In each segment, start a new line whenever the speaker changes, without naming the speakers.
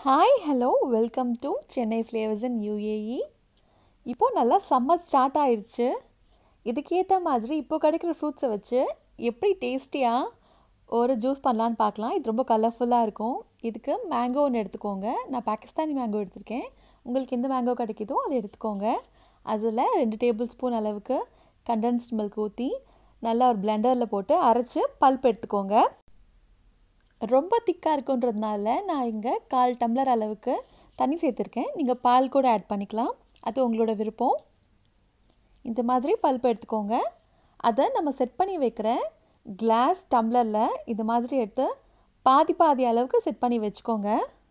Hi hello welcome to Chennai flavours in UAE. இப்போது நல்லா summer start ஆயிடுச்சு. இதுக்கேற்ற மாதிரி இப்போ கிடைக்கிற ஃப்ரூட்ஸை வச்சு எப்படி டேஸ்டியாக ஒரு ஜூஸ் பண்ணலான்னு பார்க்கலாம். இது ரொம்ப கலர்ஃபுல்லாக இருக்கும். இதுக்கு மேங்கோ ஒன்று எடுத்துக்கோங்க. நான் பாகிஸ்தானி மேங்கோ எடுத்திருக்கேன். உங்களுக்கு எந்த மேங்கோ கிடைக்குதோ அதை எடுத்துக்கோங்க. அதில் 2 டேபிள் ஸ்பூன் அளவுக்கு கண்டென்ஸ்ட் மில்க் ஊற்றி நல்லா ஒரு பிளெண்டரில் போட்டு அரைச்சி பல்ப் எடுத்துக்கோங்க. ரொம்ப திக்காக இருக்குன்றதுனால நான் இங்கே 1/4 டம்ளர் அளவுக்கு தண்ணி சேர்த்துருக்கேன். நீங்கள் பால் கூட ஆட் பண்ணிக்கலாம், அது உங்களோட விருப்பம். இந்த மாதிரி பல்ப் எடுத்துக்கோங்க. அதை நம்ம செட் பண்ணி வைக்கிற கிளாஸ் டம்ளரில் இந்த மாதிரி எடுத்து பாதி அளவுக்கு செட் பண்ணி வச்சுக்கோங்க.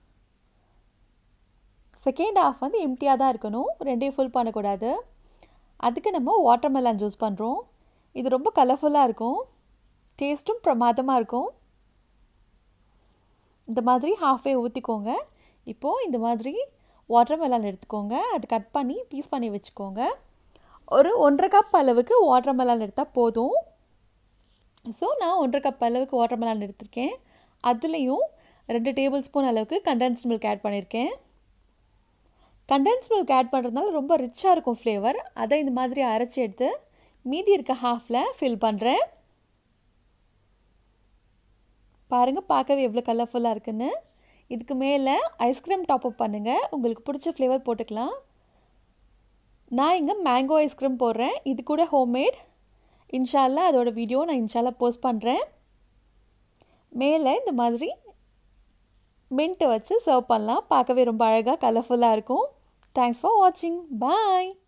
செகண்ட் ஹாஃப் வந்து எம்டியாக தான் இருக்கணும், 2 ஃபுல் பண்ணக்கூடாது. அதுக்கு நம்ம வாட்டர்மெலன் ஜூஸ் பண்ணுறோம். இது ரொம்ப கலர்ஃபுல்லாக இருக்கும், டேஸ்ட்டும் பிரமாதமாக இருக்கும். இந்த மாதிரி ஹாஃபே ஊற்றிக்கோங்க. இப்போது இந்த மாதிரி வாட்டர்மெலன் எடுத்துக்கோங்க. அது கட் பண்ணி பீஸ் பண்ணி வச்சுக்கோங்க. ஒரு 1.5 கப் அளவுக்கு வாட்டர்மெலன் எடுத்தால் போதும். ஸோ நான் 1.5 கப் அளவுக்கு வாட்டர்மெலன் எடுத்திருக்கேன். அதுலேயும் 2 டேபிள் ஸ்பூன் அளவுக்கு கண்டென்ஸ்ட் மில்க் ஆட் பண்ணியிருக்கேன். கண்டென்ஸ்ட் மில்க் ஆட் பண்ணுறதுனால ரொம்ப ரிச்சாக இருக்கும் ஃப்ளேவர். அதை இந்த மாதிரி அரைச்சி எடுத்து மீதி இருக்க ஹாஃபில் ஃபில் பண்ணுறேன். பாருங்கள், பார்க்கவே எவ்வளோ கலர்ஃபுல்லாக இருக்குன்னு. இதுக்கு மேலே ஐஸ்கிரீம் டாப்அப் பண்ணுங்கள், உங்களுக்கு பிடிச்ச ஃப்ளேவர் போட்டுக்கலாம். நான் இங்கே மேங்கோ ஐஸ்கிரீம் போடுறேன். இது கூட ஹோம்மேட். இன்ஷால்லா அதோட வீடியோ நான் இன்ஷால்லா போஸ்ட் பண்ணுறேன். மேலே இந்த மாதிரி மின்ட்டை வச்சு சர்வ் பண்ணலாம். பார்க்கவே ரொம்ப அழகாக கலர்ஃபுல்லாக இருக்கும். தேங்க்ஸ் ஃபார் வாட்சிங். பாய்.